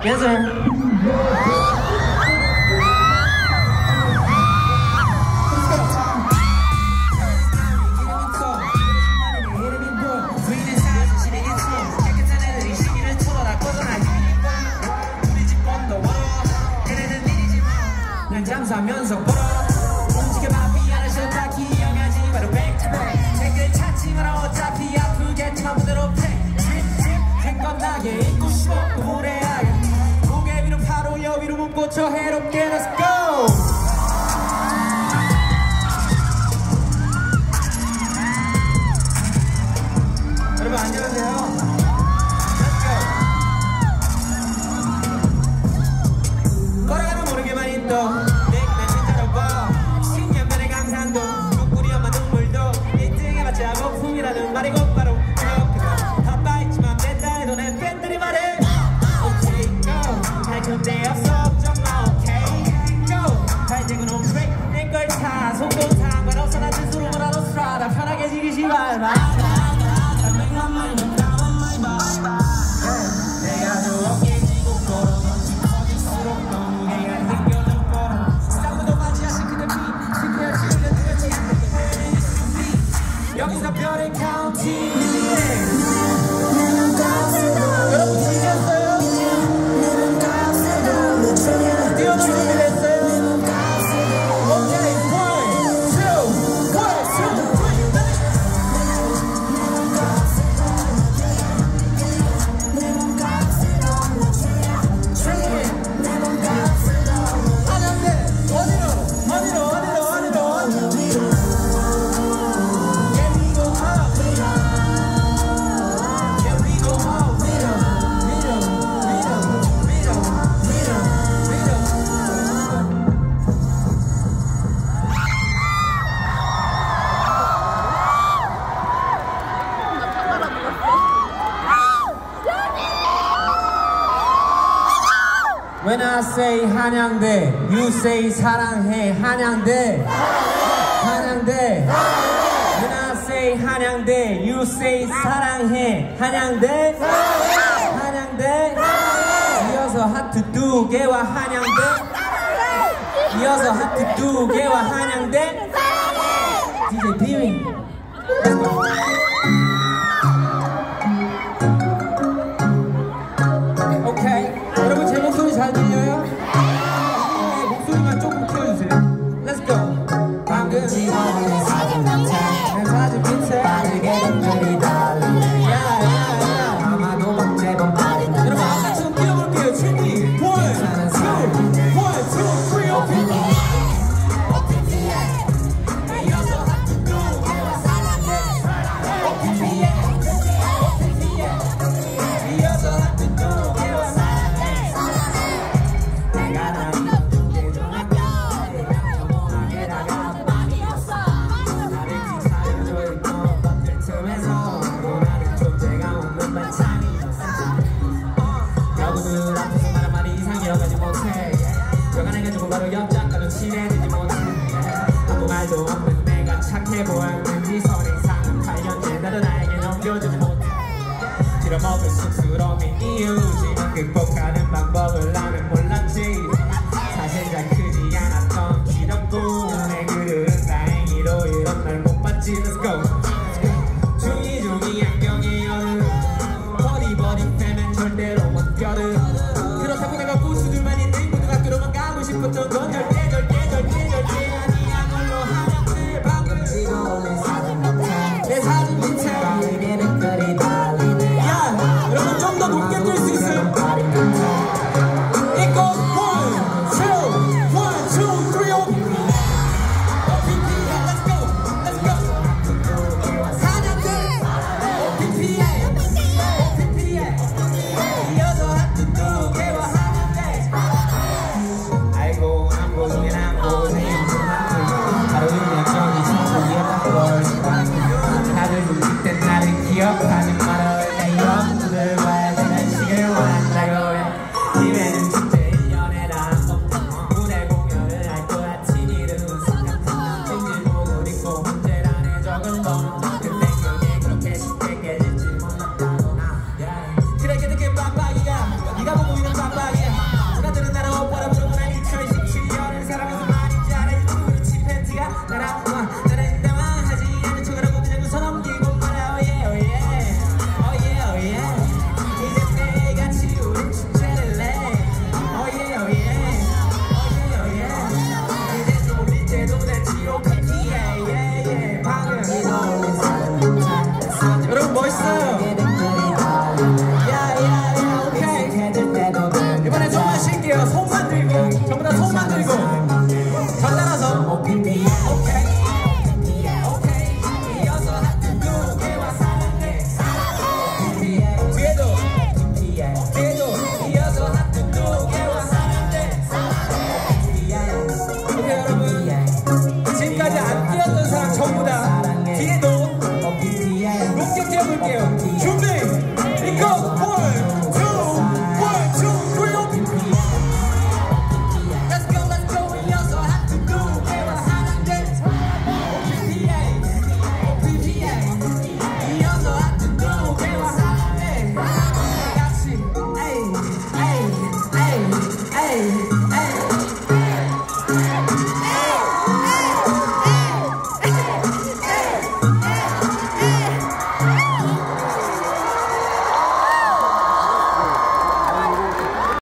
Yes, sir. 잠수하면서 보러 움직여봐 미안한 싫다 기억하지 바로 백투백 책을 찾지 마라 어차피 아프게 처음대로 행건나게 잊고 싶어 우울해하게 고개 위로 바로 여위로 묶고 저 해롭게 Let's go 여러분 안녕하세요 Let's go 걸어가면 모르게만 있던 거품이라는 말이 곧바로 바빠있지만 맨날 해도 내 팬들이 말해 Okay go 할 건데 없어 걱정 마 Okay go 발대고 놓은 트랙 내걸 타 속도 상관없어 난 스스로 뭐라도 strada 편하게 지기시 말마 내가 더 어깨 쥐고 걸어 커질수록 너무 내가 힘겨져 걸어 싸움도 맞이하신 그대 비 실패할 지우려 들었지 여기서 별의 카운팅 여러분 들으셨어요? 뛰어놀 준비됐어요? 오케이 1, 2, When I say 한양대, you say 사랑해 한양대 한양대 When I say 한양대, you say 사랑해 한양대 한양대 이어서 하트 2개와 한양대 이어서 하트 2개와 한양대 DJ 비윙 Let's go 여러분 제 목소리 잘 들려요? 네, 목소리만 조금 키워주세요. Let's go. 방금 사진 빛에 빠르게 던져리 달리 야야야 아마도 박재범 여러분 아까처럼 뛰어볼게요. 준비 1, 2, 1, 2, 3 오픈 이어서 하트 2개와 사랑해 이어서 하트 2개와 바로 옆작가도 친해지지 못해 아무 말도 없는 내가 착해 보였는지 선행상은 8년째 나도 나에게 넘겨주지 못해 빌어먹을 쑥스러움이 이유지만 극복하는 방법을 나는 몰랐지 사실 잘 크지 않았던 기적도 내 그들은 다행히도 이런 날 못 봤지 Let's go 종이 안경의 여름 버디 패면 절대로 못 겨름